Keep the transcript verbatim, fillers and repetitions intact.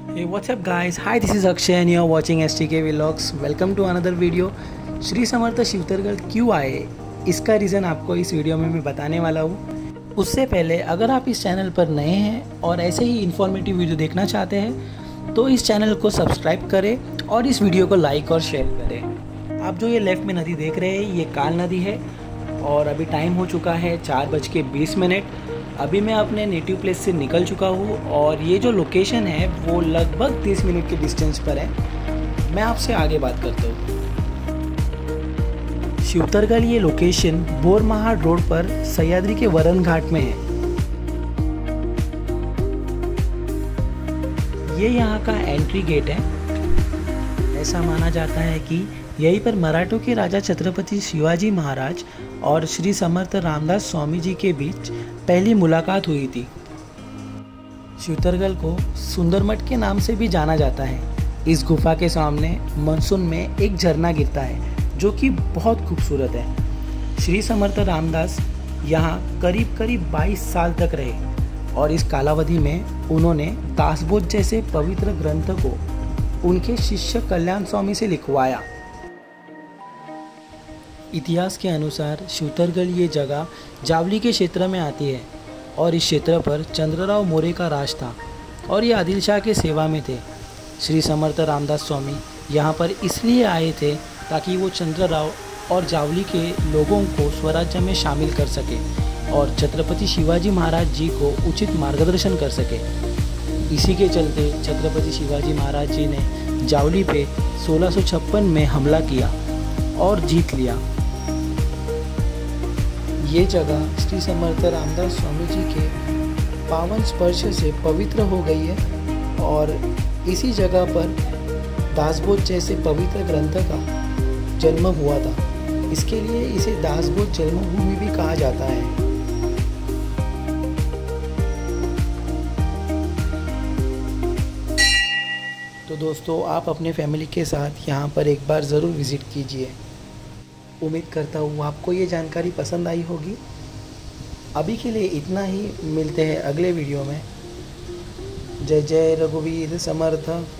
Hey, what's up guys? Hi, this is Akshay and you're watching S T K Vlogs. Welcome to another video. Shri Samarth शिवतरगढ़ क्यों आए, इसका reason आपको इस video में मैं बताने वाला हूँ। उससे पहले अगर आप इस चैनल पर नए हैं और ऐसे ही इन्फॉर्मेटिव वीडियो देखना चाहते हैं तो इस चैनल को सब्सक्राइब करें और इस वीडियो को लाइक और शेयर करें। आप जो ये लेफ़्ट में नदी देख रहे हैं ये काल नदी है और अभी टाइम हो चुका है चार बज के बीस मिनट। अभी मैं अपने नेटिव प्लेस से निकल चुका हूँ और ये जो लोकेशन है वो लगभग तीस मिनट के डिस्टेंस पर है। मैं आपसे आगे बात करता हूँ। शिवतरगढ़ ये लोकेशन बोरमहाड़ रोड पर सह्याद्री के वरण घाट में है। ये यहाँ का एंट्री गेट है। ऐसा माना जाता है कि यहीं पर मराठों के राजा छत्रपति शिवाजी महाराज और श्री समर्थ रामदास स्वामी जी के बीच पहली मुलाकात हुई थी। शिवतरगढ़ को सुंदरमठ के नाम से भी जाना जाता है। इस गुफा के सामने मानसून में एक झरना गिरता है जो कि बहुत खूबसूरत है। श्री समर्थ रामदास यहाँ करीब करीब बाईस साल तक रहे और इस कालावधि में उन्होंने दासबोध जैसे पवित्र ग्रंथ को उनके शिष्य कल्याण स्वामी से लिखवाया। इतिहास के अनुसार शिवतरगढ़ ये जगह जावली के क्षेत्र में आती है और इस क्षेत्र पर चंद्रराव मौर्य का राज था और ये आदिल शाह के सेवा में थे। श्री समर्थ रामदास स्वामी यहाँ पर इसलिए आए थे ताकि वो चंद्रराव और जावली के लोगों को स्वराज्य में शामिल कर सके और छत्रपति शिवाजी महाराज जी को उचित मार्गदर्शन कर सके। इसी के चलते छत्रपति शिवाजी महाराज जी ने जावली पे सोलह सौ छप्पन में हमला किया और जीत लिया। ये जगह श्री समर्थ रामदास स्वामी जी के पावन स्पर्श से पवित्र हो गई है और इसी जगह पर दासबोध जैसे पवित्र ग्रंथ का जन्म हुआ था। इसके लिए इसे दासबोध जन्मभूमि भी कहा जाता है। तो दोस्तों, आप अपने फैमिली के साथ यहाँ पर एक बार ज़रूर विज़िट कीजिए। उम्मीद करता हूँ आपको ये जानकारी पसंद आई होगी। अभी के लिए इतना ही, मिलते हैं अगले वीडियो में। जय जय रघुवीर समर्थ।